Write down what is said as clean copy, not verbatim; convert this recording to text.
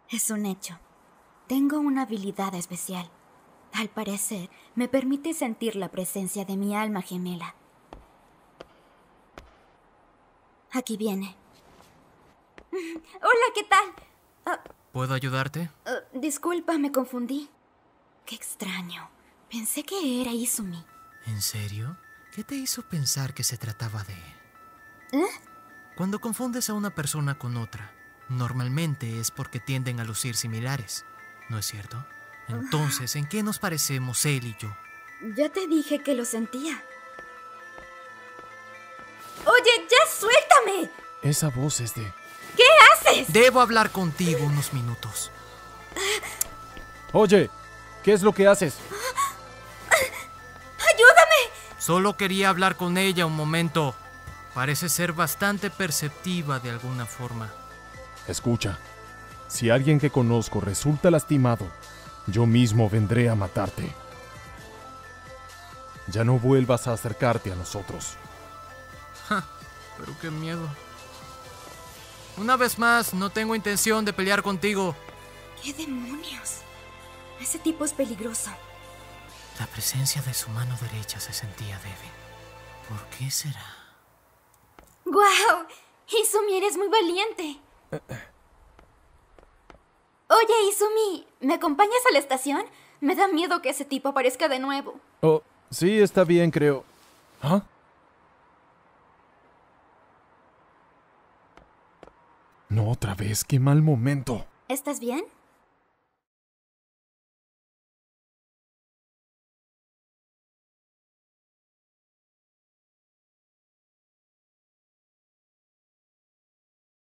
Es un hecho. Tengo una habilidad especial. Al parecer, me permite sentir la presencia de mi alma gemela. Aquí viene. Hola, ¿qué tal? ¿Puedo ayudarte? Disculpa, me confundí. Qué extraño. Pensé que era Izumi. ¿En serio? ¿Qué te hizo pensar que se trataba de...? Cuando confundes a una persona con otra, normalmente es porque tienden a lucir similares, ¿no es cierto? Entonces, ¿en qué nos parecemos él y yo? Ya te dije que lo sentía. ¡Oye, ya suéltame! Esa voz es de... ¿Qué haces? Debo hablar contigo unos minutos. Oye, ¿qué es lo que haces? ¡Ayúdame! Solo quería hablar con ella un momento. Parece ser bastante perceptiva de alguna forma. Escucha, si alguien que conozco resulta lastimado, yo mismo vendré a matarte. Ya no vuelvas a acercarte a nosotros. Pero qué miedo. Una vez más, no tengo intención de pelear contigo. ¿Qué demonios? Ese tipo es peligroso. La presencia de su mano derecha se sentía débil. ¿Por qué será? ¡Guau! Izumi, eres muy valiente. Oye, Izumi, ¿me acompañas a la estación? Me da miedo que ese tipo aparezca de nuevo. Oh, sí, está bien, creo. ¿Ah? No otra vez, qué mal momento. ¿Estás bien?